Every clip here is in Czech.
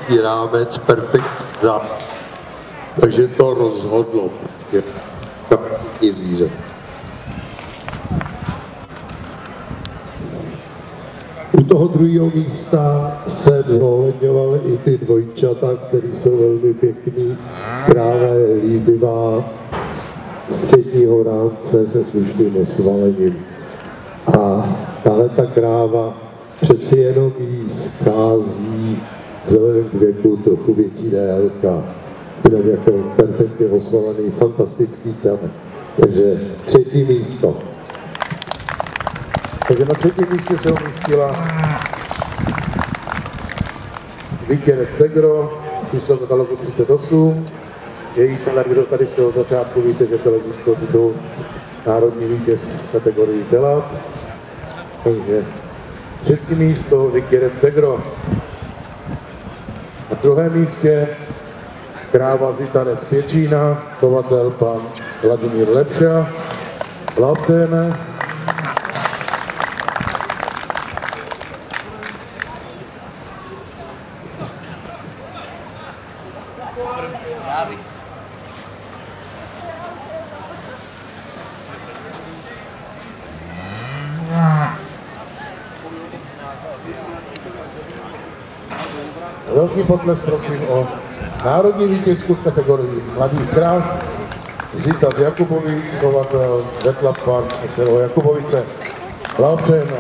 fantastický rámec, perfektní zápas. Takže to rozhodlo. Je kapitní zvíře. U toho druhého místa se zohledňovaly i ty dvojčata, které jsou velmi pěkný. Kráva je líbivá, středního rámce se slušným osvalením. A tahle ta kráva přeci jenom jí schází vzhledem k věku trochu větší délka. Jinak jako perfektně osvalený, fantastický tele. Takže třetí místo. Takže na třetím místě se umístila Vicky Tegro, číslo katalogu 38. Její tele, kdo tady z toho začátku víte, že tele získal titul národní vítěz kategorii tela. Takže třetí místo Vicky Tegro. Na druhém místě kráva Zitanec Pěčína, chovatel pan Vladimír Lepša. Blahopřejeme. Velký potlesk prosím o národní vítězku v kategorii mladých kráv Zita z Jakubovic, chovatel Vetlap SLO Jakubovice. Blahopřejeme.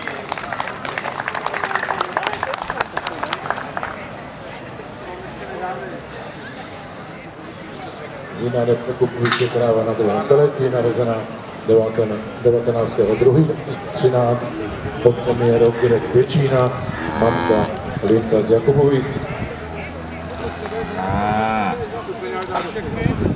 Zina Jakubovice, kráva na druhém teletí, narozená 19.2.2013, potom je Rokirec Pěčína, mamka Linka z Jakubovic.